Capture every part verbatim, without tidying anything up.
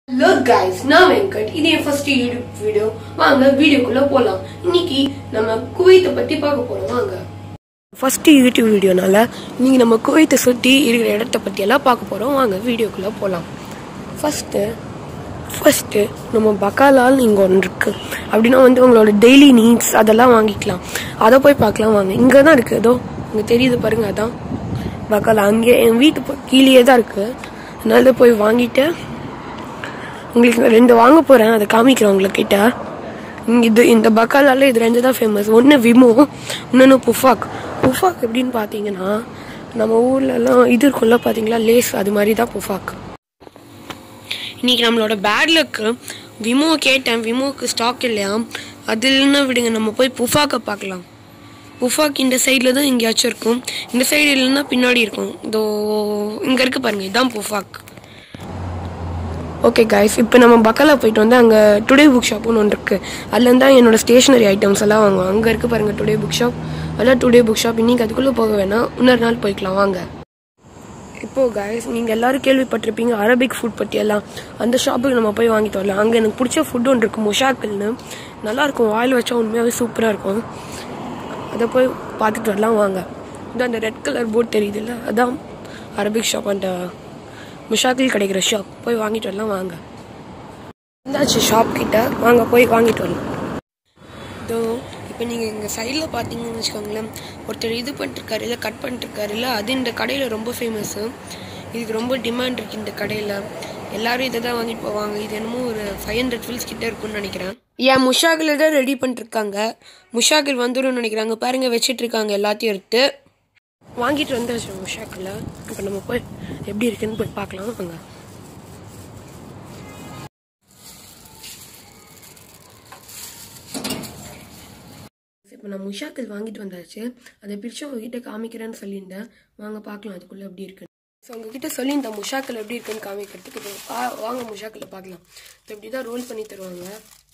Look guys, நான் வெங்கட். இது என் first YouTube video. வாங்க வீடியோக்குள்ள போலாம். இன்னைக்கு நம்ம குவைத்தை பத்தி பார்க்க போறோம். வாங்க. ஃபர்ஸ்ட் யூடியூப் வீடியோனால இன்னைக்கு நம்ம குவைத்தை சுத்தி இருக்கிற இடத்தை பத்தி எல்லாம் பார்க்க போறோம். வாங்க வீடியோக்குள்ள போலாம். ஃபர்ஸ்ட் ஃபர்ஸ்ட் நம்ம பக்காலால் இங்க ஒன்று இருக்கு. அப்படின்னா வந்து உங்களோட டெய்லி நீட்ஸ் அதெல்லாம் வாங்கிக்கலாம். அதை போய் பார்க்கலாம் வாங்க. இங்க தான் இருக்கு. ஏதோ இங்க தெரியுது பாருங்க, அதான் பக்காலா. அங்கே என் வீட்டு கீழே தான் இருக்கு. அதனால போய் வாங்கிட்டு உங்களுக்கு ரெண்டு வாங்க போறேன், அதை காமிக்கிறேன் உங்ககிட்ட. இது இந்த பக்காலால இது ரெண்டு தான் ஃபேமஸ். ஒன்று விமோ, இன்னொன்று புஃபாக். புஃபாக் எப்படின்னு பார்த்தீங்கன்னா நம்ம ஊர்ல எல்லாம் இது இருக்கும்ல பார்த்தீங்களா, லேஸ், அது மாதிரி தான் புஃபாக். இன்னைக்கு நம்மளோட பேட் லக்கு விமோ கேட்டேன், விமோக்கு ஸ்டாக் இல்லையா. அது இல்லைன்னா விடுங்க, நம்ம போய் புஃபாக்கை பார்க்கலாம். புஃபாக் இந்த சைடில் தான் எங்கேயாச்சும் இருக்கும், இந்த சைடு இல்லைன்னா பின்னாடி இருக்கும். இதோ இங்கே இருக்கு பாருங்க, இதுதான் புஃபாக். ஓகே கைஸ், இப்போ நம்ம பக்காலா போயிட்டு வந்து அங்கே டுடே புக் ஷாப்னு ஒன்று இருக்குது. அதுலேருந்து தான் என்னோட ஸ்டேஷனரி ஐட்டம்ஸ் எல்லாம் வாங்குவோம். அங்கே இருக்குது பாருங்கள் டுடே புக் ஷாப். அதெல்லாம் டுடே புக் ஷாப். இன்றைக்கி அதுக்குள்ளே போக வேணாம், இன்னொரு நாள் போய்க்கலாம் வாங்க. இப்போது கைஸ், நீங்கள் எல்லோரும் கேள்விப்பட்டிருப்பீங்க அரபிக் ஃபுட் பற்றி எல்லாம். அந்த ஷாப்புக்கு நம்ம போய் வாங்கிட்டு வரலாம். அங்கே எனக்கு பிடிச்ச ஃபுட் ஒன்று இருக்குது, முஷாக்கில்னு. நல்லாயிருக்கும், வாயில் வச்சா உண்மையாகவே சூப்பராக இருக்கும். அதை போய் பார்த்துட்டு வரலாம் வாங்க. இது அந்த ரெட் கலர் போர்ட் தெரியுது இல்லை, அதான் அரபிக் ஷாப். அந்த முஷாக்கில் கிடைக்கிற ஷாப். போய் வாங்கிட்டு வரலாம் வாங்க. இருந்தாச்சு ஷாப் கிட்ட, வாங்க போய் வாங்கிட்டு வரலாம். இதோ இப்போ நீங்கள் எங்கள் சைடில் பார்த்தீங்கன்னு வச்சுக்கோங்களேன், ஒருத்தர் இது பண்ணிட்டுருக்காரு இல்லை கட் பண்ணிட்டுருக்காரு இல்லை, அது இந்த கடையில் ரொம்ப ஃபேமஸ்ஸு. இதுக்கு ரொம்ப டிமாண்ட் இருக்குது இந்த கடையில். எல்லோரும் இதை தான் வாங்கிட்டு போவாங்க. இது என்னமோ ஒரு ஃபைவ் ஹண்ட்ரட் ஃபில்ஸ் கிட்டே இருக்குன்னு நினைக்கிறேன். ஏன் முஷாக்கில் தான் ரெடி பண்ணிட்டுருக்காங்க. முஷாக்கில் வந்துடும் நினைக்கிறாங்க பாருங்கள், வச்சிட்ருக்காங்க எல்லாத்தையும் எடுத்து. வாங்கிட்டு வந்தாச்சு முஷாக்கில். இப்போ நம்ம போய் எப்படி இருக்குன்னு போய் பார்க்கலாம் வாங்க. இப்போ நான் முஷாக்கில் வாங்கிட்டு வந்தாச்சு. அதை பிரித்து உங்ககிட்ட காமிக்கிறேன்னு சொல்லியிருந்தேன். வாங்க பார்க்கலாம் அதுக்குள்ளே எப்படி இருக்குன்னு. ஸோ உங்ககிட்ட சொல்லியிருந்தேன் முஷாக்கில் எப்படி இருக்குன்னு காமிக்கிறதுக்கு. இப்போ வாங்க முஷாக்கில் பார்க்கலாம். இப்போ இப்படி தான் ரோல் பண்ணி தருவாங்க.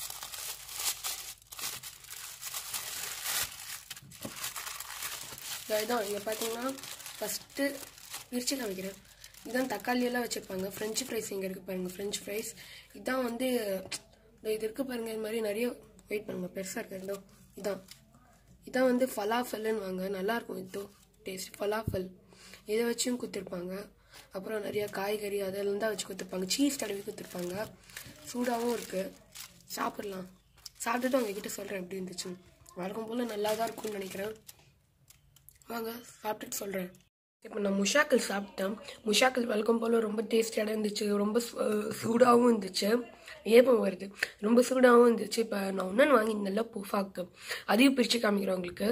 இதான் இங்கே பார்த்தீங்கன்னா ஃபஸ்ட்டு பிரித்து காமிக்கிறேன். இதுதான் தக்காளியெல்லாம் வச்சுருப்பாங்க. ஃப்ரெஞ்சு ஃப்ரைஸ் இங்கே இருக்குது பாருங்கள், ஃப்ரெஞ்சு ஃப்ரைஸ். இதுதான் வந்து இது இருக்குது பாருங்கள், இது மாதிரி நிறைய வெயிட் பண்ணுங்கள், பெருசாக இருக்கிறதோ இதான். இதான் வந்து ஃபலாஃபல்னு வாங்க, நல்லாயிருக்கும். இதோ டேஸ்ட் ஃபலாஃபல். இதை வச்சும் கொடுத்துருப்பாங்க. அப்புறம் நிறையா காய்கறி அதெல்லாம் தான் வச்சு கொடுத்துருப்பாங்க. சீஸ் தடவி கொடுத்துருப்பாங்க. சூடாகவும் இருக்குது, சாப்பிட்லாம். சாப்பிட்டுட்டு அவங்கக்கிட்ட சொல்கிறேன் எப்படி இருந்துச்சு. வழக்கம் போல் நல்லா தான் இருக்கும்னு நினைக்கிறேன். வாங்க சாப்பிட்டுட்டு சொல்கிறேன். இப்போ நான் முஷாக்கில் சாப்பிட்டேன். முஷாக்கில் வழக்கம் போல் ரொம்ப டேஸ்டியாக இருந்துச்சு, ரொம்ப சூடாகவும் இருந்துச்சு. ஏப்பம் வருது, ரொம்ப சூடாகவும் இருந்துச்சு. இப்போ நான் ஒன்று வாங்கியிருந்தேன்ல புஃபாக்கு, அதையும் பிரித்து காமிக்கிறேன் உங்களுக்கு.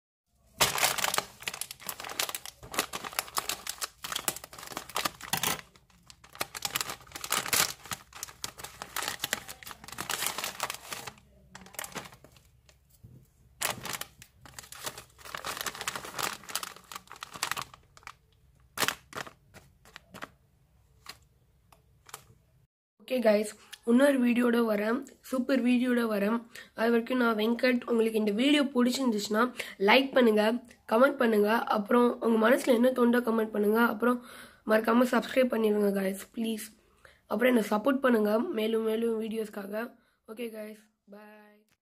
ஓகே கைஸ், இன்னொரு வீடியோட வரேன், சூப்பர் வீடியோட வரேன். அது வரைக்கும் நான் வெங்கட். உங்களுக்கு இந்த வீடியோ பிடிச்சிருந்துச்சுன்னா லைக் பண்ணுங்கள், கமெண்ட் பண்ணுங்கள். அப்புறம் உங்கள் மனசில் என்ன தோண்டா கமெண்ட் பண்ணுங்கள். அப்புறம் மறக்காமல் சப்ஸ்கிரைப் பண்ணிடுங்க கைஸ் ப்ளீஸ். அப்புறம் என்னை சப்போர்ட் பண்ணுங்கள் மேலும் மேலும் வீடியோஸ்க்காக. ஓகே கைஸ், பாய்.